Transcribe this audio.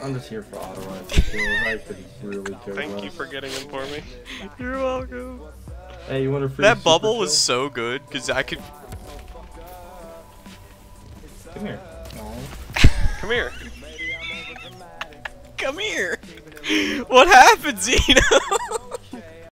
I'm just here for auto rifle kills. I could really care Thank less. you for getting him for me. You're welcome. Hey, you want a free That super bubble kill? was so good because I could. Come here. Aw. Come here. Come here. What happened, Zino?